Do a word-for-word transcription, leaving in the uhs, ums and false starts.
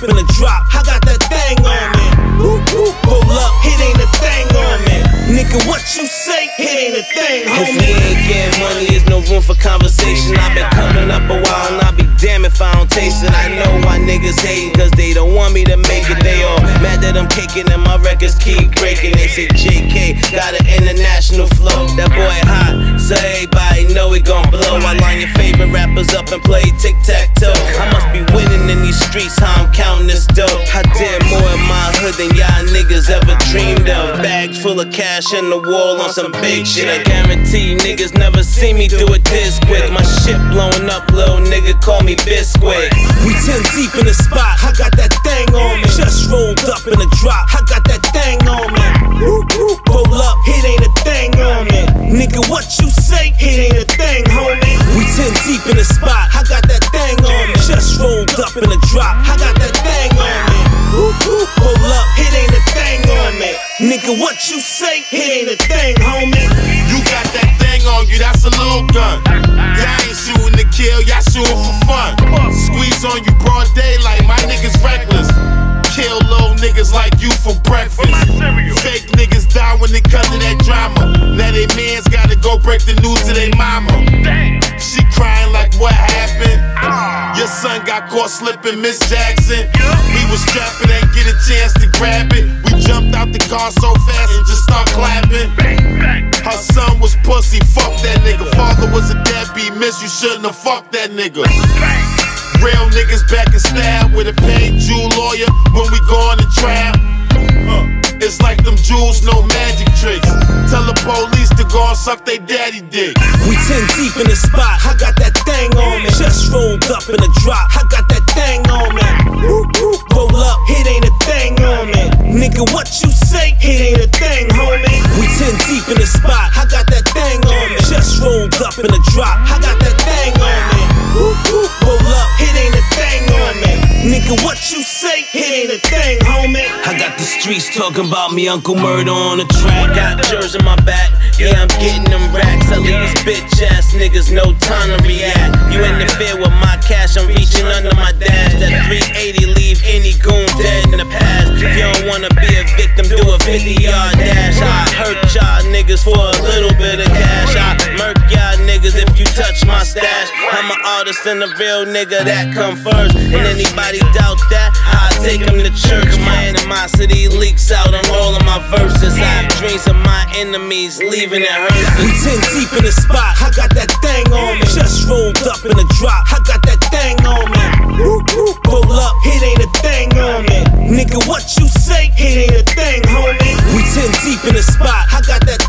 in the drop, I got that thing on me. Whoop, whoop, roll up, it ain't a thing on me. Nigga, what you say, it ain't a thing, homie. If we ain't getting money, there's no room for conversation. I've been coming up a while and I'll be damn if I don't taste it. I know why niggas hating, cause they don't want me to make it. They all mad that I'm caking and my records keep breaking. They say J K got an international flow. That boy hot, so everybody know he gon' blow. I line your favorite rappers up and play tic-tac-toe. I must be winning in these streets, how I'm counting this dough. I did more in my hood than y'all niggas ever dreamed of. Bags full of cash in the wall on some big shit. I guarantee niggas never see me do it this quick. My shit blowing up, little nigga, call me Bisquick. We ten deep in the spot, I got that thing on me. Just rolled up in the drop, I got that thing on me. Whoop, whoop, roll up, it ain't a thing on me. Nigga, what you say, it ain't a thing, homie. We ten deep in the spot, I got that thing on me. Just rolled up in the drop, I got that thing on me. Whoop, whoop, roll up, it ain't a thing on me. Nigga, what you say, it ain't a thing, homie. You got that thing on you, that's a little gun. Y'all ain't shooting to kill, y'all shooting for fun. Squeeze on you broad daylight, my niggas reckless. Kill little niggas like you for breakfast. Fake niggas die when they cut to that drama. Now they mans gotta go break the news to their mama. She crying like what happened? Your son got caught slipping, Miss Jackson. He was strapping, ain't get a chance to grab it. We jumped out the car so fast and just start clapping. Her son was pussy, fuck that nigga. Father was a deadbeat, miss, you shouldn't have fucked that nigga. Real niggas back in style with a paid Jew lawyer when we go on the trial. Uh, it's like them jewels, no magic tricks. Tell the police to go and suck they daddy dick. We ten deep in the spot, I got that thing on me. Just rolled up in the drop, I got that thing on me. Whoop, whoop, roll up, it ain't a thing on me. Nigga, what you say, it ain't a thing, homie. We ten deep in the spot, I got that thing on me. Just rolled up in the drop, I got that thing on me. Whoop, whoop, roll up, it ain't a thing on me. Nigga, what you say, it ain't a thing, homie. I got the streets talking about me, Uncle Murder on the track. Got jers in my back, yeah, I'm getting them racks. I leave these bitch ass niggas no time to react. You interfere with my cash, I'm reaching under my dash. That three eighty leave any goon dead in the past. If you don't wanna be a victim, do a fifty yard dash. I hurt y'all niggas for a little bit of cash. I murk y'all niggas if you touch my stash. I'm an artist and a real nigga, that come first. And anybody doubt that, I'll take them to church. My animosity leaks out on all of my verses. I have dreams of my enemies leaving it hurt. We ten deep in the spot, I got that thing on me. Just rolled up in the drop, I got that thing on me. Whoop, whoop, roll up, it ain't a thing on me. Nigga, what you say, it ain't a thing, homie. We ten deep in the spot, I got that